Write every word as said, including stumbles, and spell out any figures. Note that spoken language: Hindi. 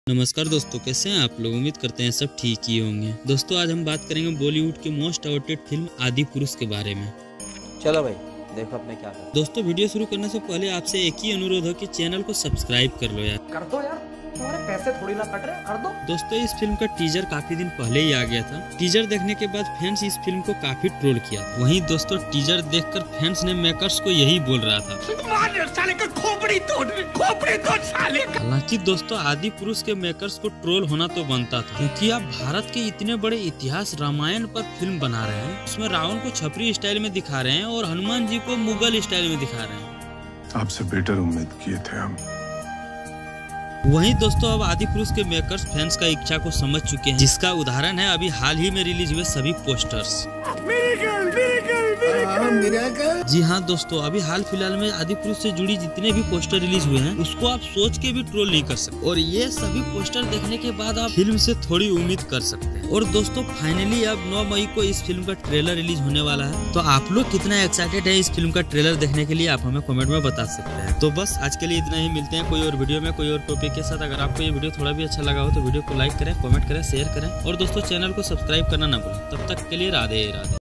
नमस्कार दोस्तों, कैसे हैं आप लोग। उम्मीद करते हैं सब ठीक ही होंगे। दोस्तों आज हम बात करेंगे बॉलीवुड की मोस्ट अवॉर्डेड फिल्म आदि पुरुष के बारे में। चलो भाई देखो अपने क्या कर। दोस्तों वीडियो शुरू करने से पहले आपसे एक ही अनुरोध है कि चैनल को सब्सक्राइब कर लो यार। कर दो यार, तुम्हारे पैसे थोड़ी ना कट रहे, कर दो। दोस्तों इस फिल्म का टीजर काफी दिन पहले ही आ गया था। टीजर देखने के बाद फैंस इस फिल्म को काफी ट्रोल किया था। वहीं दोस्तों टीजर देखकर फैंस ने मेकर्स को यही बोल रहा था, साले का खोपड़ी तोड़, खोपड़ी तोड़ साले का। हालांकि दोस्तों आदि पुरुष के मेकर्स को ट्रोल होना तो बनता था, क्योंकि आप भारत के इतने बड़े इतिहास रामायण पर फिल्म बना रहे हैं। उसमें रावण को छपरी स्टाइल में दिखा रहे हैं और हनुमान जी को मुगल स्टाइल में दिखा रहे हैं। आपसे बेटर उम्मीद किए थे हम। वहीं दोस्तों अब आदि पुरुष के मेकर्स फैंस का इच्छा को समझ चुके हैं, जिसका उदाहरण है अभी हाल ही में रिलीज हुए सभी पोस्टर्स। जी हाँ दोस्तों, अभी हाल फिलहाल में आदि पुरुष से जुड़ी जितने भी पोस्टर रिलीज हुए हैं उसको आप सोच के भी ट्रोल नहीं कर सकते, और ये सभी पोस्टर देखने के बाद आप फिल्म से थोड़ी उम्मीद कर सकते हैं। और दोस्तों फाइनली अब नौ मई को इस फिल्म का ट्रेलर रिलीज होने वाला है। तो आप लोग कितना एक्साइटेड है इस फिल्म का ट्रेलर देखने के लिए, आप हमें कमेंट में बता सकते हैं। तो बस आज के लिए इतना ही, मिलते हैं कोई और वीडियो में कोई और टॉपिक के साथ। अगर आपको ये वीडियो थोड़ा भी अच्छा लगा हो तो वीडियो को लाइक करें, कमेंट करें, शेयर करें और दोस्तों चैनल को सब्सक्राइब करना ना भूलें। तब तक के लिए राधे राधे।